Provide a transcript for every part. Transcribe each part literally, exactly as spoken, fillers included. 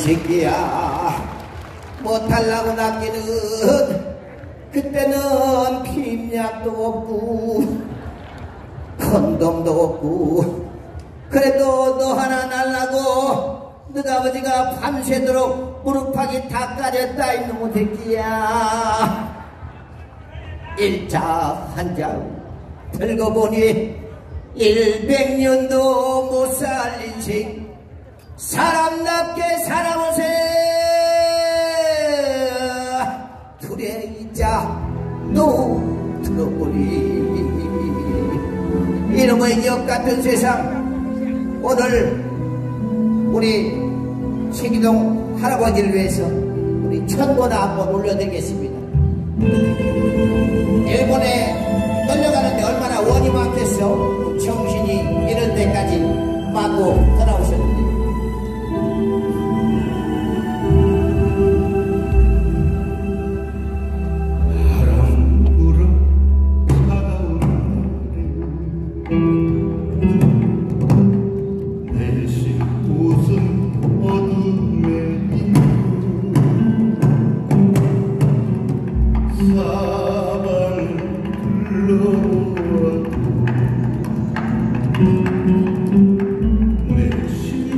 새끼야 못하려고 낚이는 그때는 피임약도 없고 콘돔도 없고 그래도 너 하나 날라고 너가 아버지가 밤새도록 무릎팍이 다 까졌다 이놈의 새끼야. 일자 한자 들고 보니 일백년도 못 살 인생 사람답게 살아보세. 두레이자 너 들어보니 이놈의 역같은 세상. 오늘 우리 최기동 할아버지를 위해서 우리 천보나 한번 올려드리겠습니다. 일본에 떨려가는데 얼마나 원이 많겠어. 정신이 이럴 때까지 맞고 돌아오셨는데 바람 불어 차가운 날에 내심 웃음 어둠에 사방을 둘러보아도 내심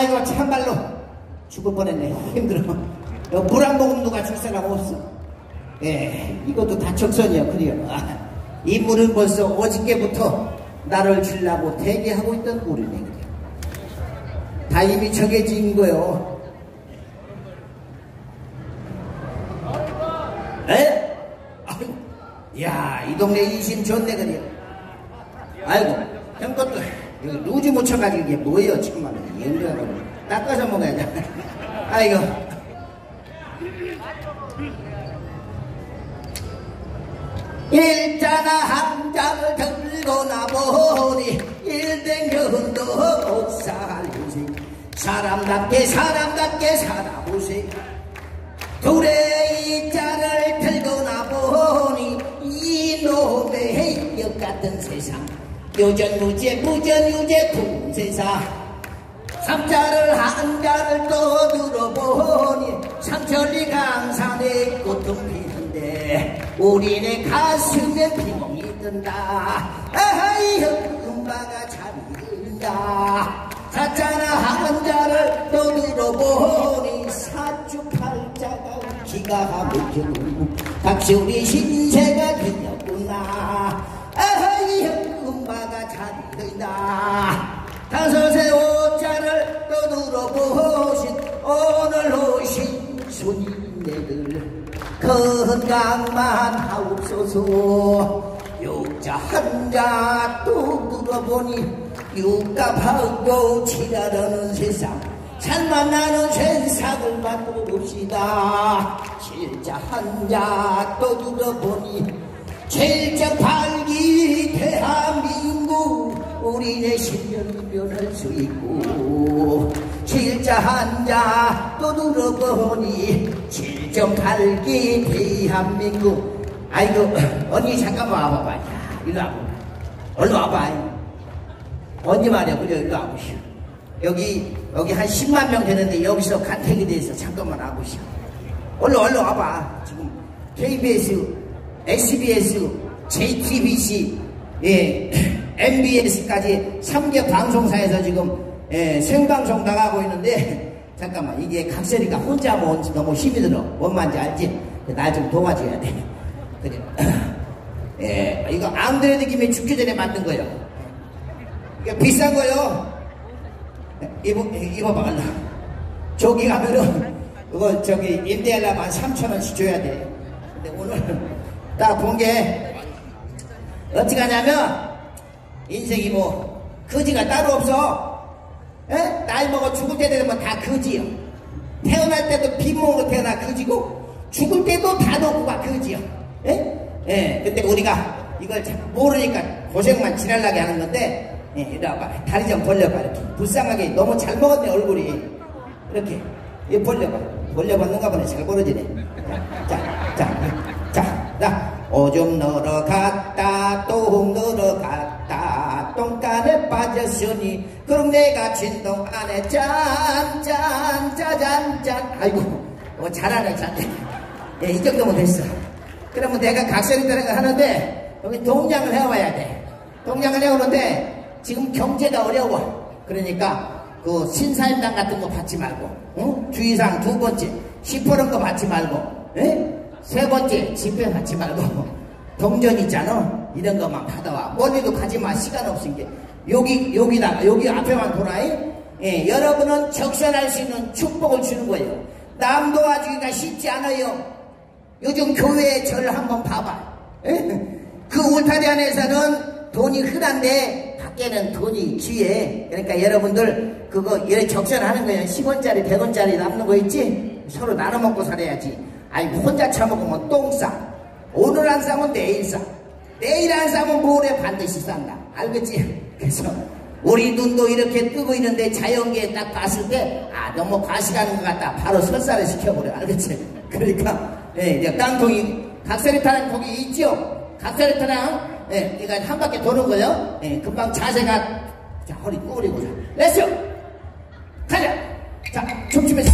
아이고 참말로 죽을 뻔했네. 힘들어. 물 한 모금 누가 줄 사람 없어. 예, 이것도 다 적선이야. 그래요. 아, 이 물은 벌써 어저께부터 나를 주려고 대기하고 있던 물이네. 그래. 다 이미 정해진 거요. 에? 아이고, 야, 이 동네 인심 좋네. 그래. 아이고, 형 것도 여기 루즈 묻혀가지고 이게 뭐예요? 지금 말이야. 연료하고 닦아서 먹어야 돼. 아이고. 일자나 한 장을 들고 나보니 일댕경도 옥살이세. 사람답게 사람답게 살아보세. 둘의 이자를 들고 나보니 이놈의 역같은 세상. 요전무제 무전유제 군세사. 삼자를 한 자를 또 들어보니 상천리 강산에 꽃은 피는데 우리네 가슴에 비몽이 뜬다. 아하이 흑금바가 잠이 든다. 사자나 한 자를 또 들어보니 사주팔자가 기가 막히고 같이 우리 신세가 되었구나. 아하이 흑금바가 잠이 든다. 다섯의 오자를 떠들어보신 오늘 오신 손님네들 건강만 하옵소서. 육자 한자 또 들어보니 육갑하고 지랄하는 세상 잘 만나는 세상을 만들어봅시다. 칠자 한자 또 들어보니 칠자팔기 대한민국 우리네 신년이 변할 수 있고 칠자 한자 또 들어보니 칠점팔기 대한민국. 아이고 언니 잠깐만 와봐봐. 야, 일로 와봐. 얼른 와봐. 언니 말이야. 그래 일로 와보시오. 여기 여기 한 십만 명 되는데 여기서 간택이 돼서 잠깐만 와보시오. 얼른 얼른 와봐. 지금 케이비에스, 에스비에스, 제이티비씨, 예, 엠비에스까지 삼 개 방송사에서 지금 예, 생방송 나가고 있는데 잠깐만 이게 각설이가 혼자 하면 너무 힘이 들어. 뭔 말인지 알지? 날 좀 도와줘야 돼. 그래. 예, 이거 앙드레드 김에 죽기 전에 만든 거예요. 이게 비싼 거요. 입어, 입어봐, 얼른. 저기 가면은, 그거 저기 임대하려면 한 삼천 원씩 줘야 돼. 근데 오늘 딱 본 게, 어찌 가냐면, 인생이 뭐, 거지가 따로 없어. 에? 나이 먹어 죽을 때 되면 다 거지요. 태어날 때도 빈몸으로 태어나 거지고, 죽을 때도 다 놓고 가 거지요. 예? 예, 근데 우리가 이걸 잘 모르니까 고생만 지랄나게 하는 건데, 예, 이리 와봐. 다리 좀 벌려봐. 이렇게. 불쌍하게 너무 잘 먹었네, 얼굴이. 이렇게. 이 벌려봐. 벌려봤는가 보네. 잘 벌어지네. 자, 자, 자, 자. 오줌 넣으러 갔다, 똥 넣으러 갔다, 똥간에 빠졌으니, 그럼 내가 진동 안에 짠, 짠, 짜잔, 짠. 아이고, 어, 잘하네, 잘해. 예, 이 정도면 됐어. 그러면 내가 각설이라는 걸 하는데, 여기 동량을 해와야 돼. 동량을 해오는데, 지금 경제가 어려워. 그러니까 그 신사임당 같은 거 받지 말고, 응? 주의사항 두 번째 시퍼런 거 받지 말고, 에? 세 번째 집회 받지 말고 동전 있잖아. 이런 것만 받아와. 멀리도 가지 마. 시간 없으니까 여기 여기다가 여기 앞에만 돌아이. 예, 여러분은 적선할 수 있는 축복을 주는 거예요. 남 도와주기가 쉽지 않아요. 요즘 교회에 절 한번 봐봐. 에? 그 울타리 안에서는 돈이 흔한데 밖에는 돈이 귀해. 그러니까 여러분들 그거 이래 적선하는 거예요. 십 원짜리 백 원짜리 남는 거 있지? 서로 나눠 먹고 살아야지. 아이 혼자 처먹으면 똥 싸. 오늘 안 싸면 내일 싸. 내일 안 싸면 모레 반드시 싼다. 알겠지? 그래서 우리 눈도 이렇게 뜨고 있는데 자연계에 딱 봤을 때 아 너무 과식하는 것 같다. 바로 설사를 시켜버려. 알겠지? 그러니까 예, 이제 깡통이 각설이타는 거기 있죠? 각설이타랑 예, 그러니까 한 바퀴 도는 거예요. 예, 금방 자세가 자 허리 구부리고 렛츠 가자. 자 춤추면서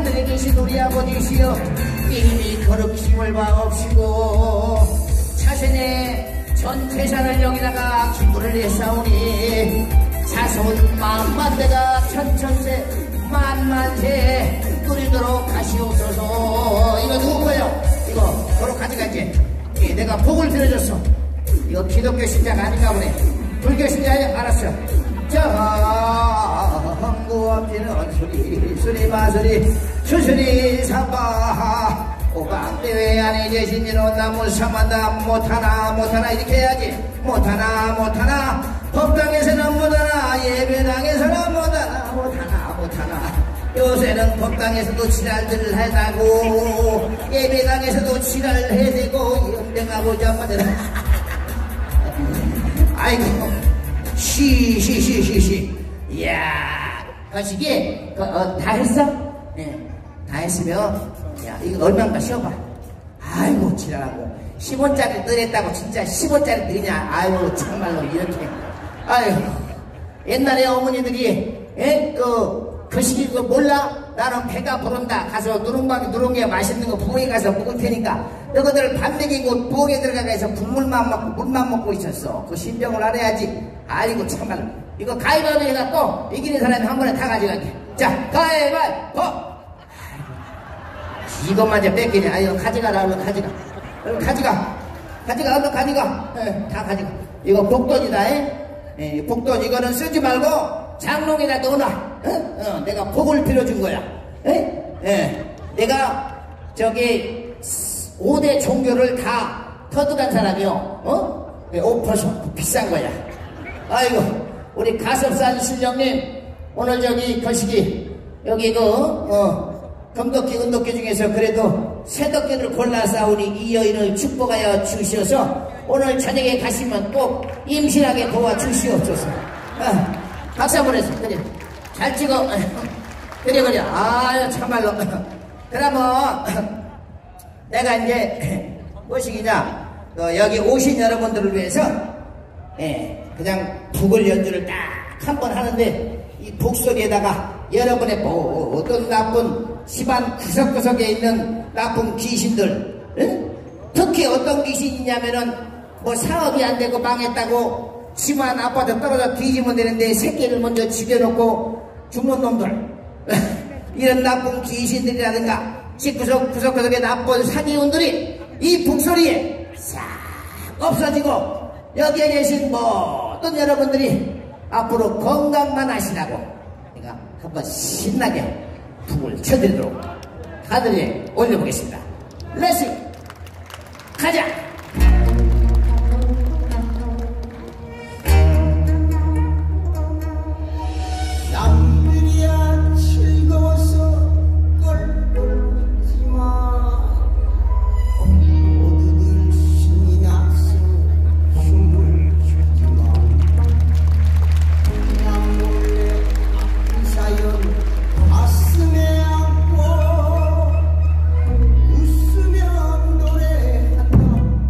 하늘에 계신 우리 아버지시여 이미 거룩 힘을 바옵시고 자신의 전 재산을 여기다가 기부를 했사오니 자손 만만대가 천천세 만만세 누리도록 하시옵소서. 이거 누구 거예요? 이거 도로 가져가지. 예, 내가 복을 빌어줬어. 이거 기독교 신자가 아닌가 보네. 불교 신자야? 알았어. 자, 한구함지는 수리 수리 마수리 수수리 사바 오방대회 안에 계신 이런 나무 사만다 못하나 못하나 이렇게 해야지. 못하나 못하나 법당에서는 못하나 예배당에서는 못하나 못하나 못하나 요새는 법당에서도 지랄들을 해다고 예배당에서도 지랄을 해대고 영등하고 잠만들 아이고 쉬쉬쉬쉬쉬 이야 거시기 어, 다 했어? 네, 다 했으면 야 이거 얼마인가 쉬어봐. 아이고 지랄하고 십 원짜리 늘했다고 진짜 십 원짜리 늘이냐. 아이고 정말로 이렇게 아이고 옛날에 어머니들이 에? 그 거시기 그거 몰라? 나는 배가 부른다 가서 누룽방에 누룽게 맛있는 거 부엌에 가서 먹을 테니까 너희들 밥 먹이고 부엌에 들어가서 국물만 먹고 물만 먹고 있었어. 그 심정을 알아야지. 아이고 참말로 이거 가위바위보 해갖고 이기는 사람이 한 번에 다 가져갈게. 자 가위바위보. 이것만 이제 뺏기네. 아이고 가져가라. 얼른 가져가. 얼른 가져가. 가져가. 얼른 가져가. 에, 다 가져가. 이거 복돈이다. 에? 에, 복돈 이거는 쓰지 말고 장롱에다 넣어놔. 어? 어, 내가 복을 빌어준 거야. 에? 에, 내가 저기 오 대 종교를 다 터득한 사람이요. 어? 오 퍼센트 비싼 거야. 아이고 우리 가섭산 신령님 오늘 저기 거시기 여기 그 어, 금덕기 은덕기 중에서 그래도 새덕기를 골라 싸우니 이 여인을 축복하여 주시어서 오늘 저녁에 가시면 꼭 임신하게 도와주시옵소서. 아, 박수 한번 해서 그래 잘 찍어. 그래 그래 아유 참말로. 그러면 내가 이제 무엇이냐 어, 여기 오신 여러분들을 위해서 예, 그냥 북을 연주를 딱 한 번 하는데 이 북 소리에다가 여러분의 모든 나쁜 집안 구석구석에 있는 나쁜 귀신들 응? 특히 어떤 귀신이냐면은 뭐 사업이 안 되고 망했다고 집안 아파트 떨어져 뒤지면 되는데 새끼를 먼저 죽여놓고 죽는 놈들 이런 나쁜 귀신들이라든가 집구석 구석구석의 나쁜 사기운들이 이 북소리에 싹 없어지고 여기에 계신 모든 여러분들이 앞으로 건강만 하시라고 내가 한번 신나게 북을 쳐드리도록 하늘에 올려보겠습니다. 렛츠 가자. 남들이야 즐거워서 꼴꼴 웃지마. 모두들 신이 나서 춤을 추지마. 그냥 몰래 아픈 사연 가슴에 안고 웃으며 노래한다.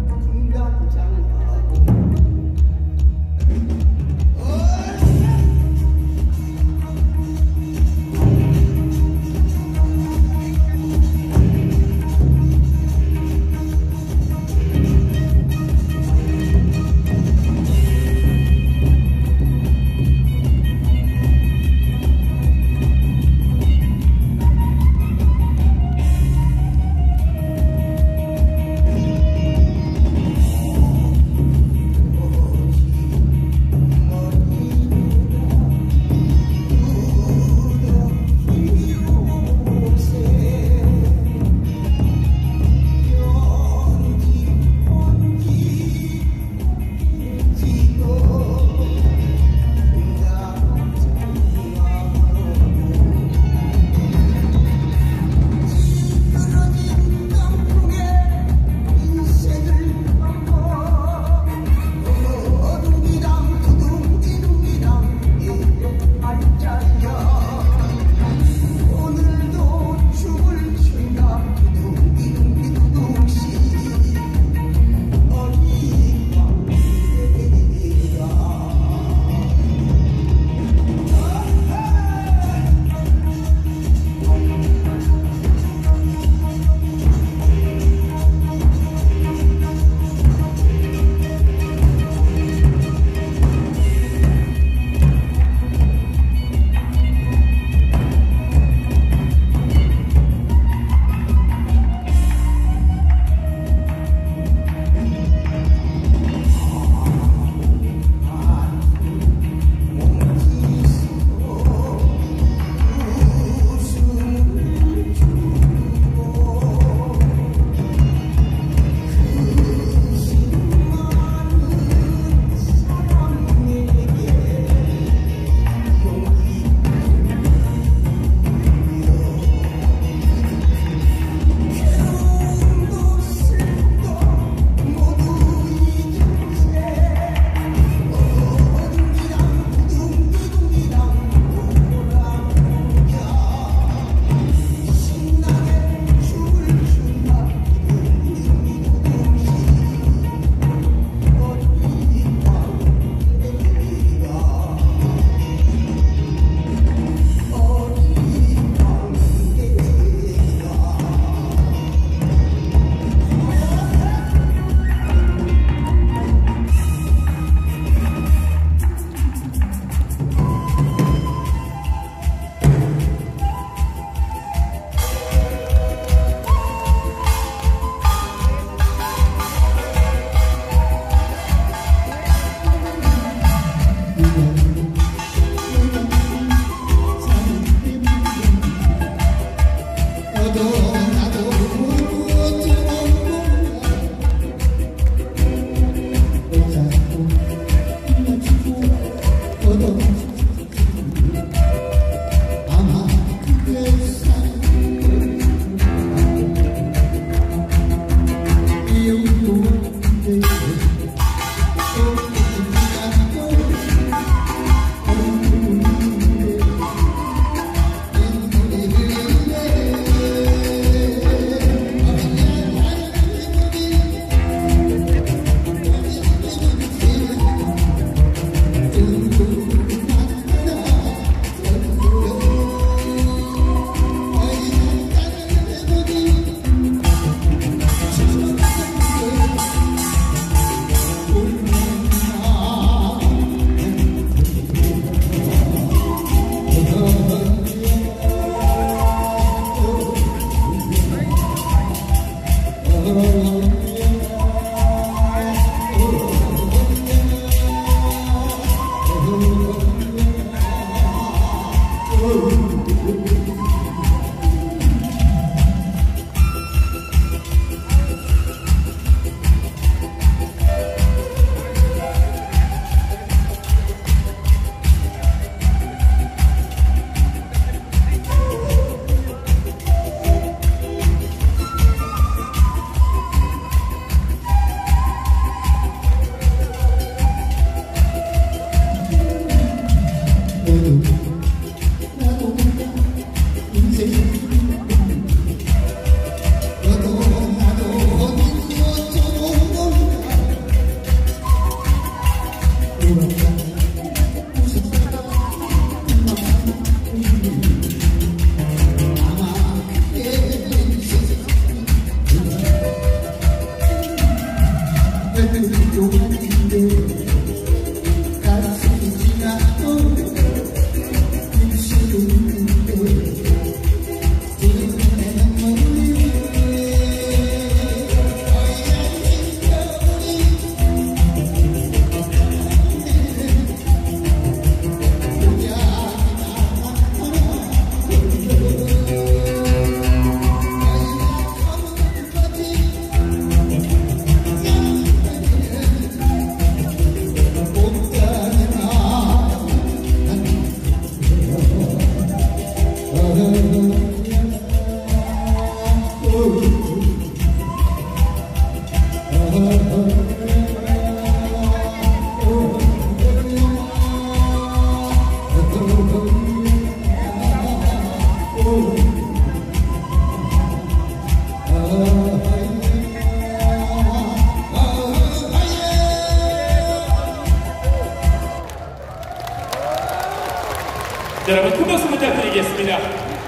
여러분 큰 박수 부탁드리겠습니다.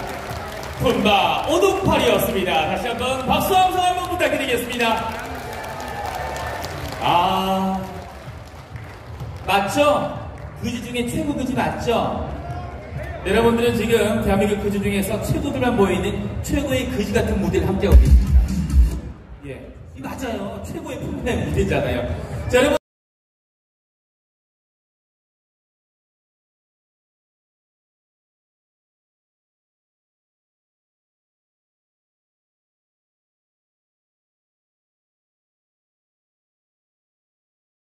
푼바 오동팔이었습니다. 다시 한번 박수 함성 한번 부탁드리겠습니다. 아, 맞죠? 그지 중에 최고 그지 맞죠? 여러분들은 지금 대한민국 그지 중에서 최고들만 모여있는 최고의 그지 같은 무대를 함께하고 계십니다. 예, 이 맞아요. 최고의 푼바의 무대잖아요. 자, 여러분.